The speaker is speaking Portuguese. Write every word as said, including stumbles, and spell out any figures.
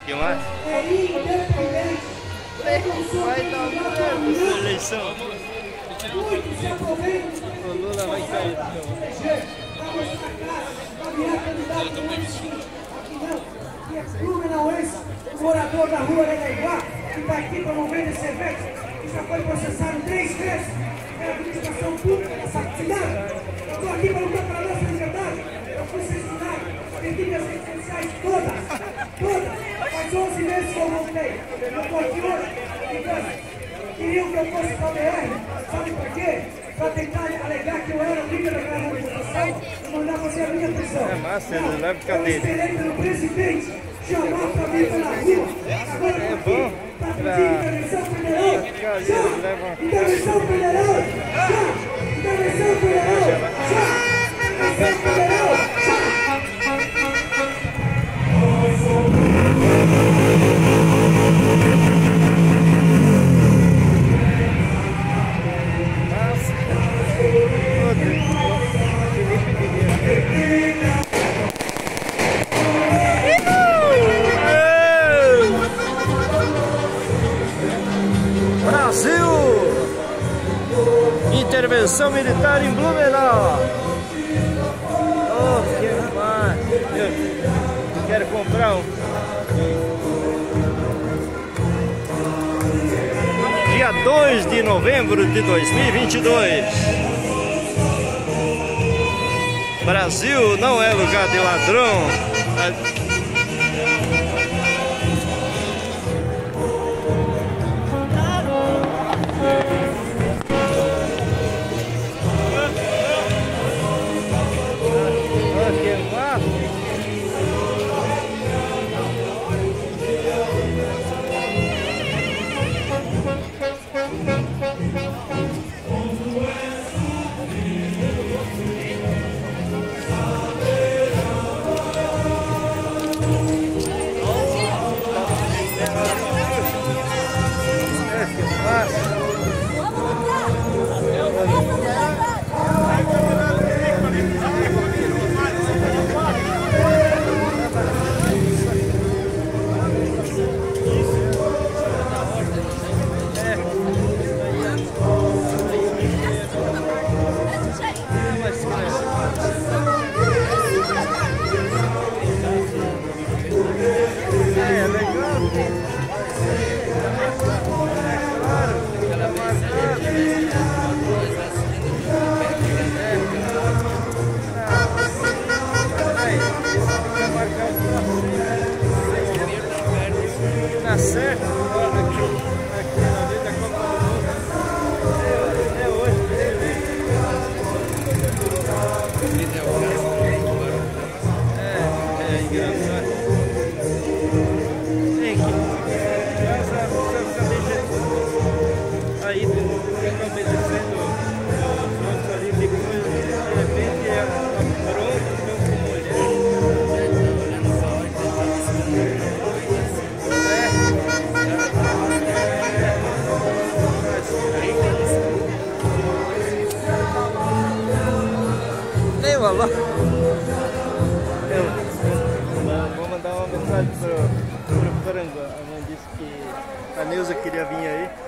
Que mais? É independente. Vai dar certo essa eleição. Muitos se aproveitam. O Lula vai cair. Para mostrar cara, para virar candidato político. Aqui não. Aqui é Blumenauense, o morador da rua Legaiguá, que está aqui promovendo esse evento, que já foi processado três vezes pela administração pública dessa cidade. Eu estou aqui para lutar pela nossa liberdade. Eu fui censurado, perdi minhas redes sociais todas, todas. Faz onze meses que eu voltei. Eu estou aqui hoje, então, queriam que eu fosse para a B R, sabe por quê? Para tentar alegar que eu era líder daquela manifestação e mandar fazer a minha prisão. É massa, ele leva Eu cadeira. esperei pelo presidente chamar para mim pela rua. Agora É eu bom para pra... pedir intervenção federal. Já! Intervenção federal! Já! Intervenção federal! Já! Intervenção federal! Brasil! Intervenção militar em Blumenau. Oh, que mais? Eu quero comprar um. Dia dois de novembro de dois mil e vinte e dois. Brasil não é lugar de ladrão. Tá certo, aqui, aqui na vida da Copa do Mundo. É, é hoje. É, é engraçado. Tem que. Mas a pessoa fica deixando. Aí fica obedecendo os outros ali, depois de repente é pronto, meu com mulher. Alô? Eu vou mandar uma mensagem pro, pro Frango. A mãe disse que a Neuza queria vir aí.